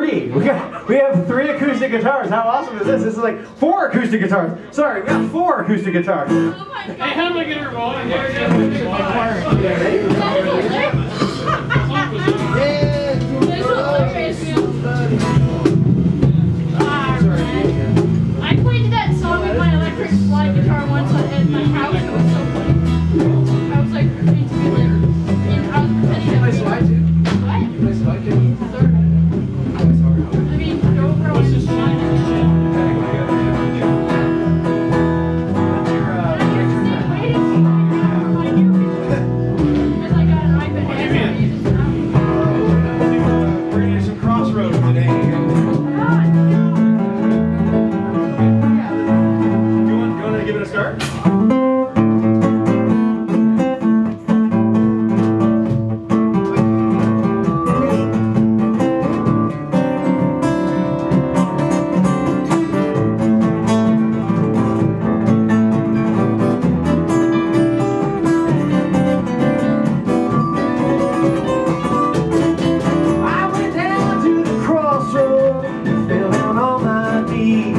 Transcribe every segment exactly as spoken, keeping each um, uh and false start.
three. We got we have three acoustic guitars. How awesome is this? This is like four acoustic guitars. Sorry, we got four acoustic guitars. Oh my God. Hey, how do I get her rolling? Here, I played that song with my electric slide guitar once at my house. It was so funny. I was like pretending to be like, in, I was pretending to play slide too? What? You play slide too? Third. I mean, don't throw in slide. We're gonna do some Crossroads today. Give it a start. I went down to the crossroads, fell down on my knees.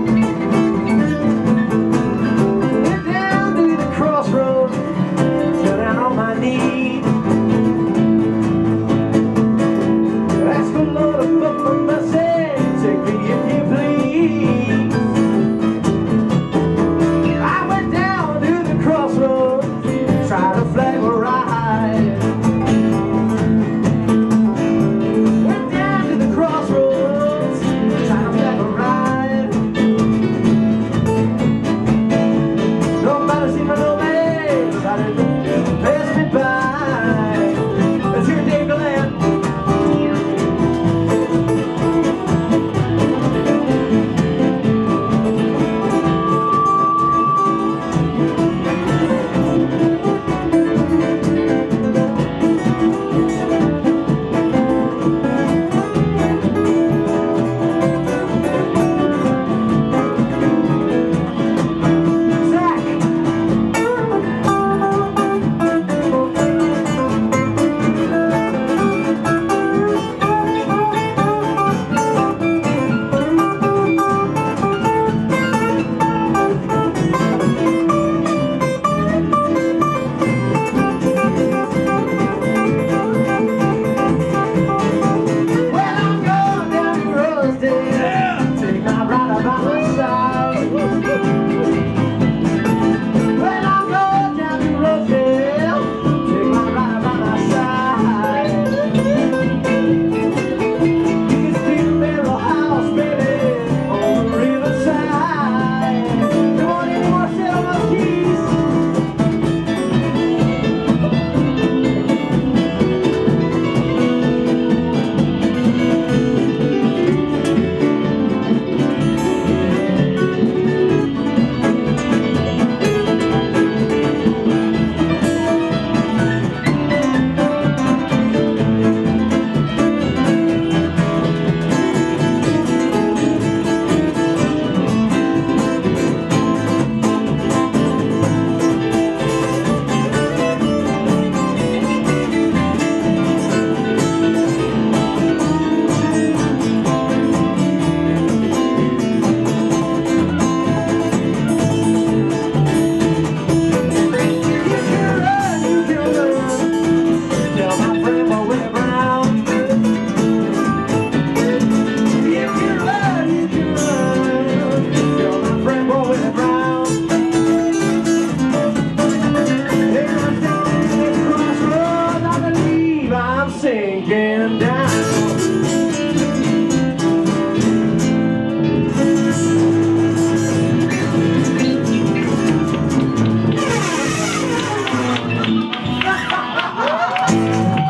sinking down.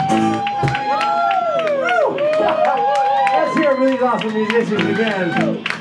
Let's hear these awesome musicians again.